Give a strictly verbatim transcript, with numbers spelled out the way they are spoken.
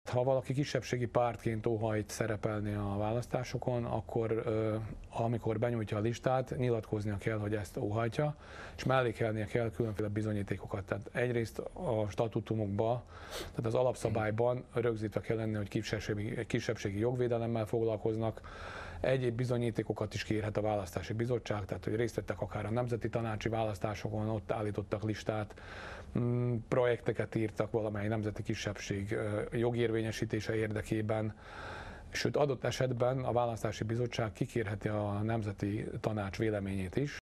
Ha valaki kisebbségi pártként óhajt szerepelni a választásokon, akkor amikor benyújtja a listát, nyilatkoznia kell, hogy ezt óhajtja, és mellékelnie kell különféle bizonyítékokat. Tehát egyrészt a statutumokban, tehát az alapszabályban rögzítve kell lenni, hogy kisebbségi, kisebbségi jogvédelemmel foglalkoznak. Egyéb bizonyítékokat is kérhet a választási bizottság, tehát hogy részt vettek akár a nemzeti tanácsi választásokon, ott állítottak listát, projekteket írtak valamely nemzeti kisebbség jogérvényesítése érdekében, sőt adott esetben a választási bizottság kikérheti a nemzeti tanács véleményét is,